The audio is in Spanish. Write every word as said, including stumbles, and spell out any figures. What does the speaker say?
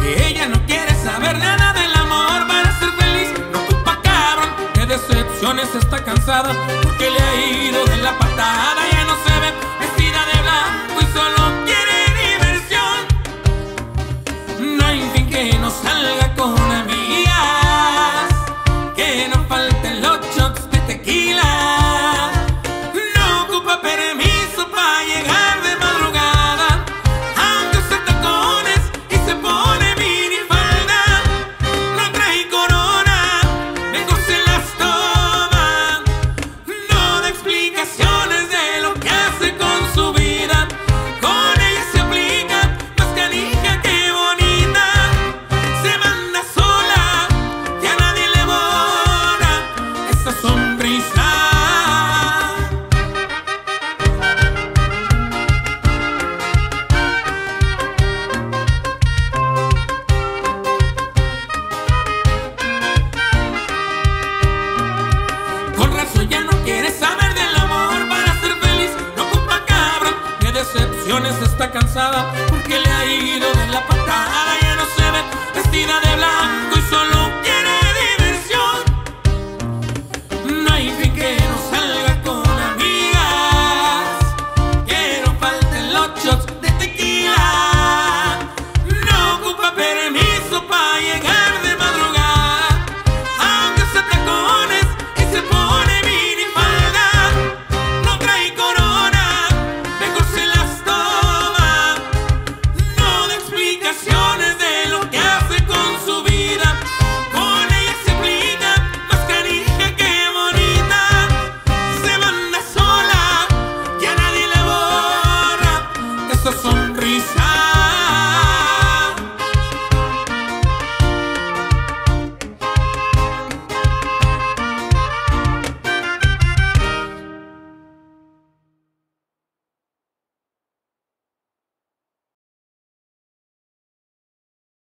que ella no quiere saber nada del amor para ser feliz. No ocupa cabrón, de decepciones está cansada, porque le ha ido de la patada. Ya no se ve vestida de blanco y solo quiere diversión. No hay fin que no salga con amigos.